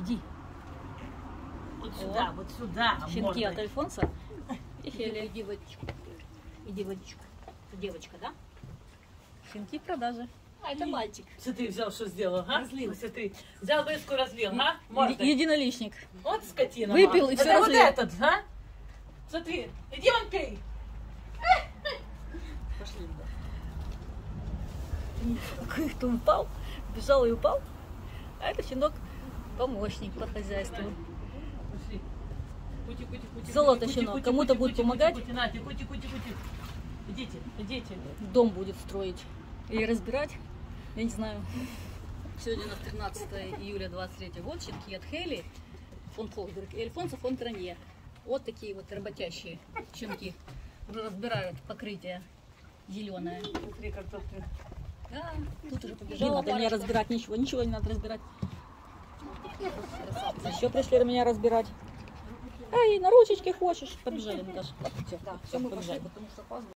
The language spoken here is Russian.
Иди. Вот сюда, вот сюда. Щенки мордой. от Альфонса и Хели. Иди водичку. Иди водичку. Это девочка, да? Щенки в продаже. А, это мальчик. Смотри, взял, что сделал, а? Разлил. Смотри, взял выску, разлил, а? Мордой. Единоличник. Вот скотина. Выпил и Это всё вот разлил. этот, а? Смотри, иди вон пей. Пошли. Кто упал, бежал и упал. А это щенок помощник по хозяйству. Пошли. Кути. Золото щенок. Кому-то будет помогать. Кути. Идите. Дом будет строить или разбирать. Я не знаю. Сегодня у нас 13 июля 23 год. Щенки от Хели, фон Холдберг и Альфонсо фон Транье. Вот такие вот работящие щенки. Уже разбирают покрытие зеленое. Смотри, как тут. Да, тут уже Не побежала. надо меня разбирать ничего не надо разбирать. Еще пришли меня разбирать. Ай, на ручечке хочешь? Побежали, Наташа. Все, Да, все, мы пошли, потому что опаздываем.